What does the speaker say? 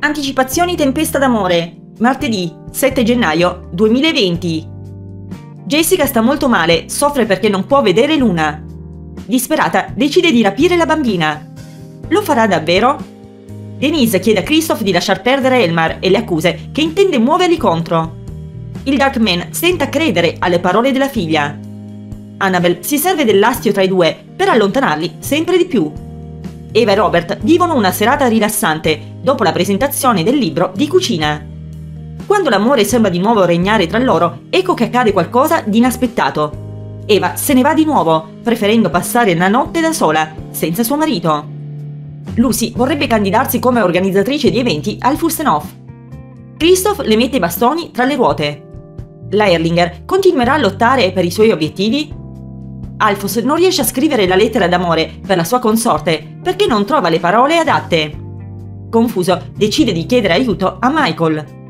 Anticipazioni Tempesta d'amore, martedì 7 gennaio 2020. Jessica sta molto male, soffre perché non può vedere Luna. Disperata, decide di rapire la bambina. Lo farà davvero? Denise chiede a Kristoff di lasciar perdere Elmar e le accuse che intende muoverli contro. Il Darkman stenta a credere alle parole della figlia. Annabelle si serve dell'astio tra i due per allontanarli sempre di più. Eva e Robert vivono una serata rilassante dopo la presentazione del libro di cucina. Quando l'amore sembra di nuovo regnare tra loro, ecco che accade qualcosa di inaspettato. Eva se ne va di nuovo, preferendo passare la notte da sola, senza suo marito. Lucy vorrebbe candidarsi come organizzatrice di eventi al Furstenhof. Kristoff le mette i bastoni tra le ruote. La Erlinger continuerà a lottare per i suoi obiettivi? Alphonse non riesce a scrivere la lettera d'amore per la sua consorte perché non trova le parole adatte. Confuso, decide di chiedere aiuto a Michael.